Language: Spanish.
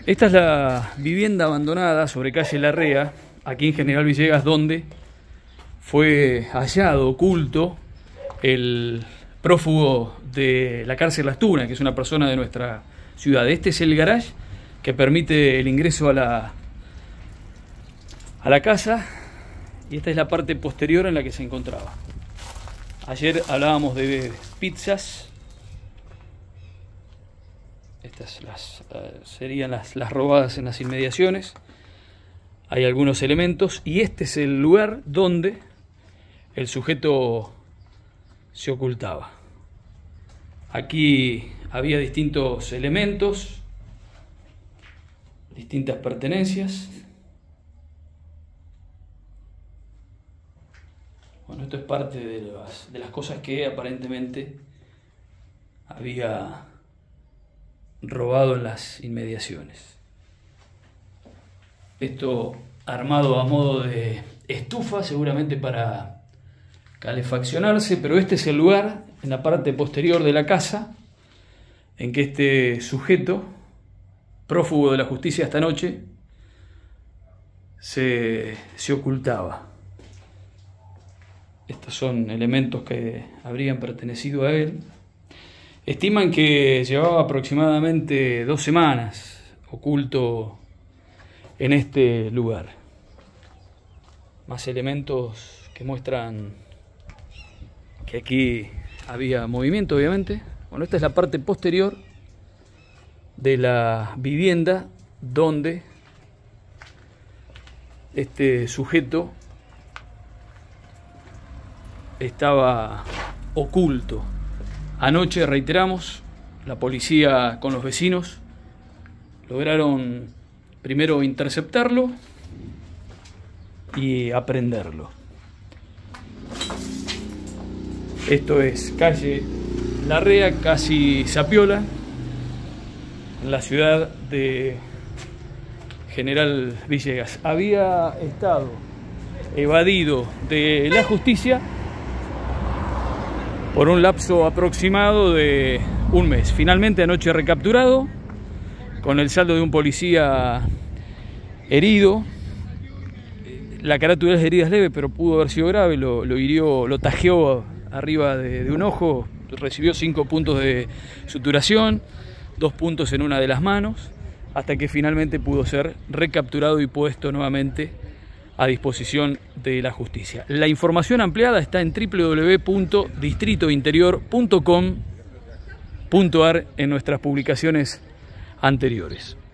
Esta es la vivienda abandonada sobre calle Larrea, aquí en General Villegas, donde fue hallado oculto el prófugo de la cárcel Las Tunas, que es una persona de nuestra ciudad. Este es el garage que permite el ingreso a la casa, y esta es la parte posterior en la que se encontraba. Ayer hablábamos de pizzas. Estas serían las robadas en las inmediaciones. Hay algunos elementos y este es el lugar donde el sujeto se ocultaba. Aquí había distintos elementos, distintas pertenencias. Bueno, esto es parte de las cosas que aparentemente había robado en las inmediaciones. Esto armado a modo de estufa, seguramente para calefaccionarse, pero este es el lugar, en la parte posterior de la casa, en que este sujeto, prófugo de la justicia esta noche, se ocultaba. Estos son elementos que habrían pertenecido a él. Estiman que llevaba aproximadamente 2 semanas oculto en este lugar. Más elementos que muestran que aquí había movimiento, obviamente. Bueno, esta es la parte posterior de la vivienda donde este sujeto estaba oculto. Anoche, reiteramos, la policía con los vecinos lograron primero interceptarlo y aprenderlo. Esto es calle Larrea, casi Zapiola, en la ciudad de General Villegas. Había estado evadido de la justicia por un lapso aproximado de 1 mes. Finalmente anoche recapturado, con el saldo de un policía herido. La carátula es de heridas leves, pero pudo haber sido grave. Lo hirió, lo tajeó arriba de un ojo, recibió 5 puntos de suturación, 2 puntos en una de las manos, hasta que finalmente pudo ser recapturado y puesto nuevamente a disposición de la justicia. La información ampliada está en www.distritointerior.com.ar en nuestras publicaciones anteriores.